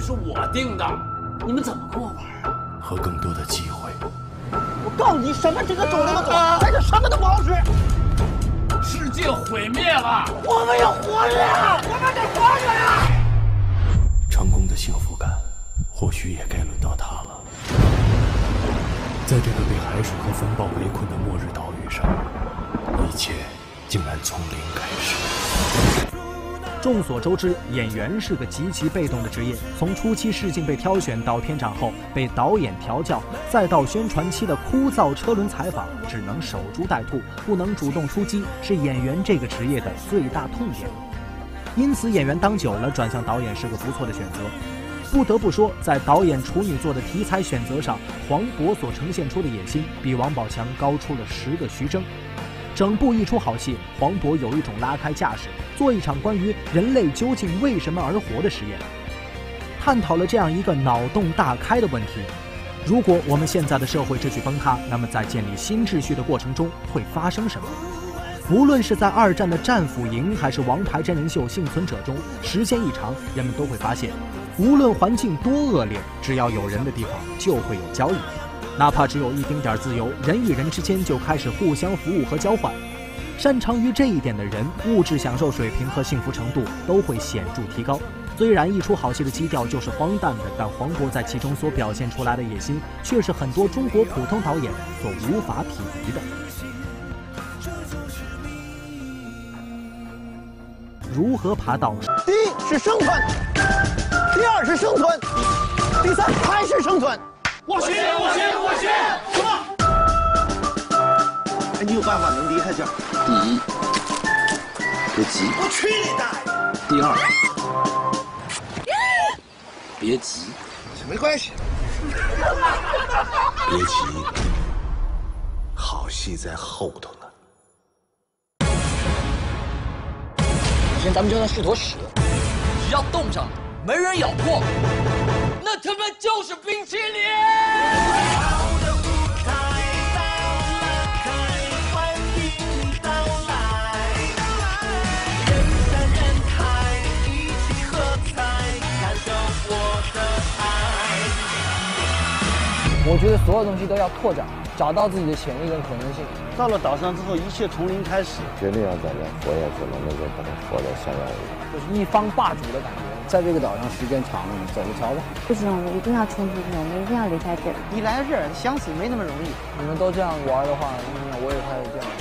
是我定的，你们怎么跟我玩啊？ 和更多的机会。 我告诉你，什么这个走那个走，在这什么都不好使。 世界毁灭了， 我们要活着，我们得活着。 成功的幸福感，或许也该轮到他了。在这个被海水和风暴围困的末日岛屿上，一切竟然从零开始。 众所周知，演员是个极其被动的职业，从初期试镜被挑选到片场后被导演调教，再到宣传期的枯燥车轮采访，只能守株待兔，不能主动出击，是演员这个职业的最大痛点。因此，演员当久了，转向导演是个不错的选择。不得不说，在导演处女作的题材选择上，黄渤所呈现出的野心比王宝强高出了10个徐峥。整部一出好戏，黄渤有一种拉开架势，做一场关于人类究竟为什么而活的实验，探讨了这样一个脑洞大开的问题：如果我们现在的社会秩序崩塌，那么在建立新秩序的过程中会发生什么？无论是在2战的战俘营，还是王牌真人秀幸存者中，时间一长，人们都会发现，无论环境多恶劣，只要有人的地方就会有交易。哪怕只有一丁点自由，人与人之间就开始互相服务和交换。擅长于这一点的人，物质享受水平和幸福程度都会显著提高。虽然一出好戏的基调就是荒诞的，但黄渤在其中所表现出来的野心，却是很多中国普通导演所无法匹敌的。如何爬到？ 第一是生存，第2是生存，第3还是生存。 我学！什么？ 哎，你有办法能离开这儿？ 第一，别急。 我去你大爷！ 第2，别急。 没关系。 别急，好戏在后头呢。 以前咱们叫它是坨屎， 只要冻上了，没人咬破，那他妈就是冰淇淋！ 我觉得所有东西都要拓展，找到自己的潜力跟可能性。 到了岛上之后，一切从零开始。 决定要在这活下去了，那就把它活得像样一样。 就是一方霸主的感觉。在这个岛上时间长了，你走着瞧吧。 不行，我们一定要冲出去，我们一定要离开这里。 你来这儿想死没那么容易。 你们都这样玩的话，那我也开始这样玩。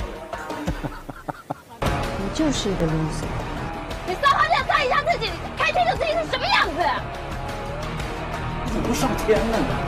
你就是一个 loser。 你稍微要猜一下自己，看清楚自己是什么样子。 你怎么不上天了呢？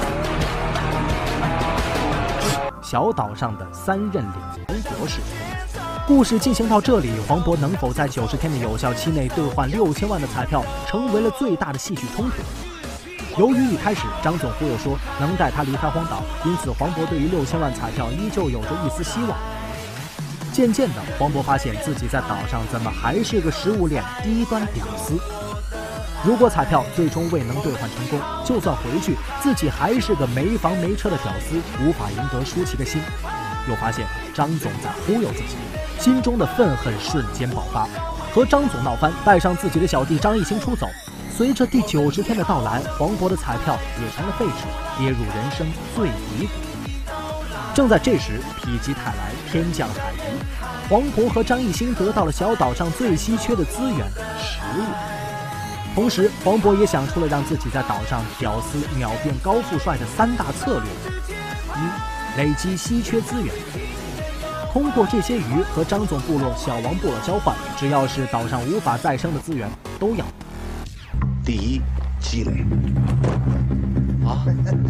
小岛上的3任领军博士。故事进行到这里，黄渤能否在90天的有效期内兑换6000万的彩票，成为了最大的戏剧冲突。由于一开始张总忽悠说能带他离开荒岛，因此黄渤对于6000万彩票依旧有着一丝希望。渐渐的，黄渤发现自己在岛上怎么还是个食物链低端屌丝。如果彩票最终未能兑换成功，就算回去，自己还是个没房没车的屌丝，无法赢得舒淇的心。又发现张总在忽悠自己，心中的愤恨瞬间爆发，和张总闹翻，带上自己的小弟张艺兴出走。随着第90天的到来，黄渤的彩票也成了废纸，跌入人生最低谷。正在这时，否极泰来，天降海鱼，黄渤和张艺兴得到了小岛上最稀缺的资源——食物。同时，黄渤也想出了让自己在岛上屌丝秒变高富帅的3大策略：一、累积稀缺资源，通过这些鱼和张总部落、小王部落交换，只要是岛上无法再生的资源都要。 第一，积累。 啊，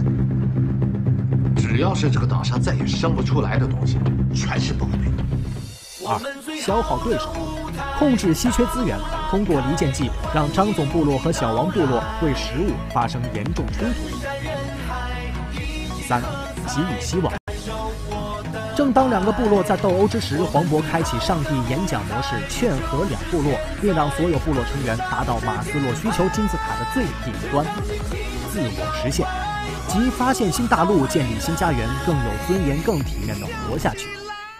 只要是这个岛上再也生不出来的东西，全是宝贝。 2、消耗对手，控制稀缺资源，通过离间计让张总部落和小王部落为食物发生严重冲突。3、给予希望。正当2个部落在斗殴之时，黄渤开启上帝演讲模式，劝和2部落，并让所有部落成员达到马斯洛需求金字塔的最顶端，自我实现，即发现新大陆，建立新家园，更有尊严、更体面地活下去。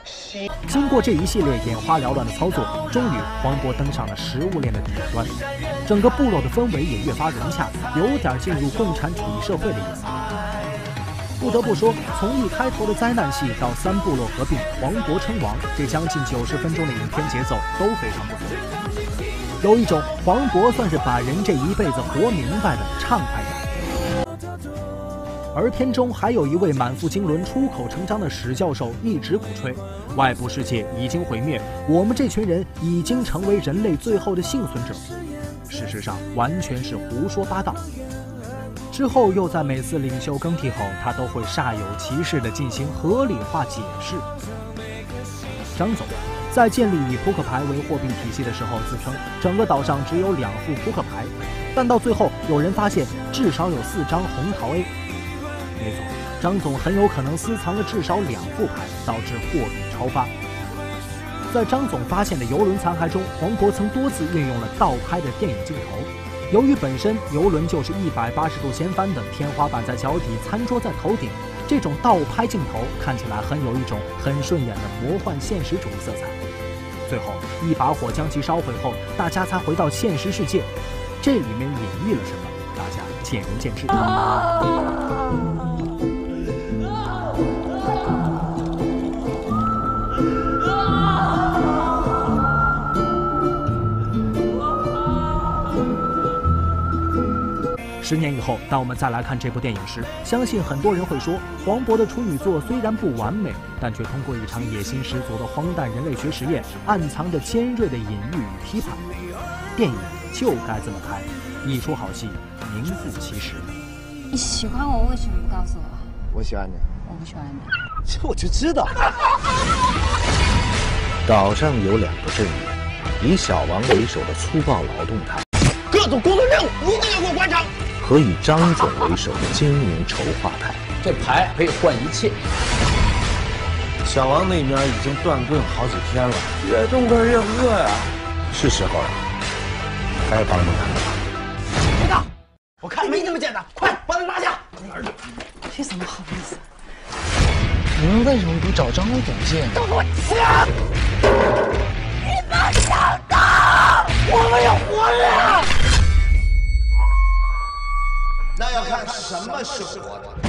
经过这一系列眼花缭乱的操作，终于黄渤登上了食物链的顶端，整个部落的氛围也越发融洽，有点进入共产主义社会的意思。不得不说，从一开头的灾难戏到3部落合并、黄渤称王，这将近90分钟的影片节奏都非常不错，有一种黄渤算是把人这一辈子活明白的畅快感。而片中还有一位满腹经纶、出口成章的史教授一直鼓吹，外部世界已经毁灭，我们这群人已经成为人类最后的幸存者。事实上，完全是胡说八道。之后又在每次领袖更替后，他都会煞有其事地进行合理化解释。张总在建立以扑克牌为货币体系的时候，自称整个岛上只有2副扑克牌，但到最后有人发现至少有4张红桃 A。没错，张总很有可能私藏了至少2副牌，导致货币超发。在张总发现的邮轮残骸中，黄渤曾多次运用了倒拍的电影镜头。由于本身邮轮就是180度掀翻的，天花板在脚底，餐桌在头顶，这种倒拍镜头看起来很有一种很顺眼的魔幻现实主义色彩。最后一把火将其烧毁后，大家才回到现实世界。这里面隐喻了什么？大家见仁见智。10年以后，当我们再来看这部电影时，相信很多人会说，黄渤的处女作虽然不完美，但却通过一场野心十足的荒诞人类学实验，暗藏着尖锐的隐喻与批判。电影就该这么拍，一出好戏，名副其实。 你喜欢我，为什么不告诉我？ 我喜欢你。 我不喜欢你。 这我就知道。 岛上有2个阵营，以小王为首的粗暴劳动派， 各种工作任务一定要给我完成。 和以张总为首的精明筹划派。 这牌可以换一切。 小王那边已经断棍好几天了，越冻得越饿呀。 是时候了，该帮帮他们了。 别打！我看没那么简单，快把他拿下！ 这怎么好意思？ 你们为什么不找张总借呢？ 都给我抢！你们想打，我们要活了！那要看什么是活的。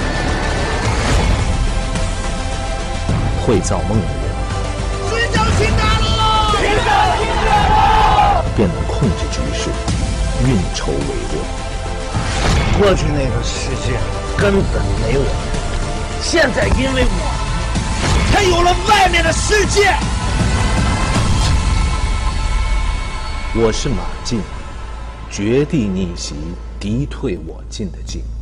会造梦的人， 水饺请打了！水饺请打了！ 便能控制局势，运筹帷幄。 过去那个世界根本没有我，现在因为我，才有了外面的世界。 我是马进，绝地逆袭，敌退我进的进。